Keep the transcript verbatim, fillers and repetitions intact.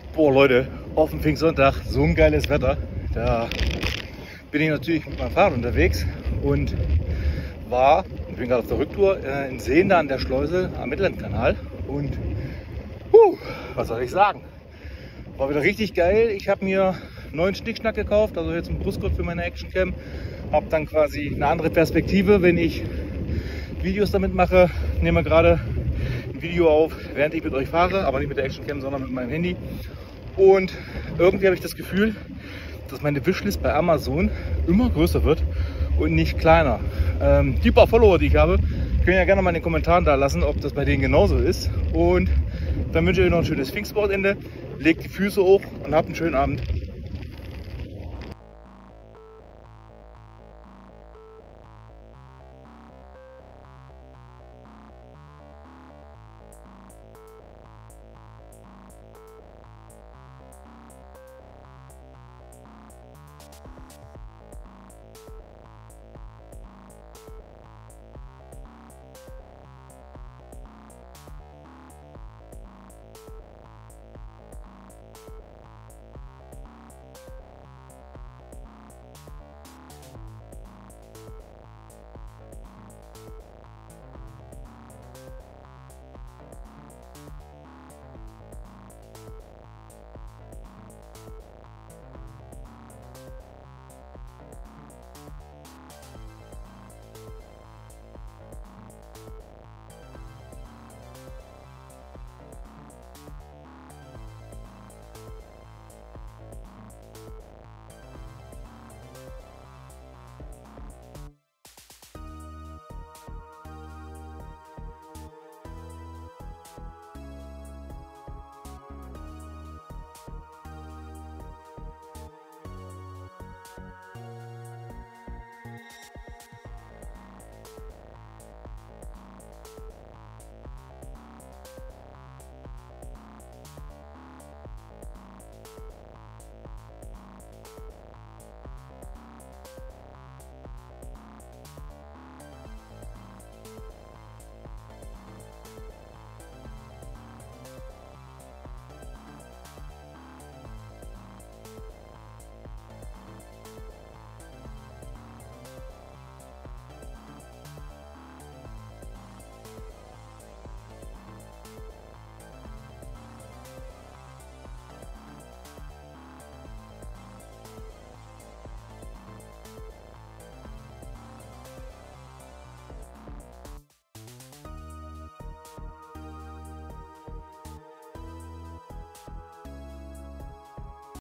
Boah Leute, auf dem Pfingstsonntag, so ein geiles Wetter. Da bin ich natürlich mit meinem Fahrrad unterwegs und war, ich bin gerade auf der Rücktour, äh, in Seen da an der Schleuse am Mittellandkanal. Und huh, was soll ich sagen? War wieder richtig geil. Ich habe mir einen neuen Schnickschnack gekauft, also jetzt einen Brustgurt für meine Actioncam. Habe dann quasi eine andere Perspektive, wenn ich Videos damit mache. Nehme gerade ein Video auf, während ich mit euch fahre, aber nicht mit der Actioncam, sondern mit meinem Handy. Und irgendwie habe ich das Gefühl, dass meine Wishlist bei Amazon immer größer wird und nicht kleiner. Ähm, die paar Follower, die ich habe, können ja gerne mal in den Kommentaren da lassen, ob das bei denen genauso ist. Und dann wünsche ich euch noch ein schönes Pfingstwochenende. Legt die Füße hoch und habt einen schönen Abend.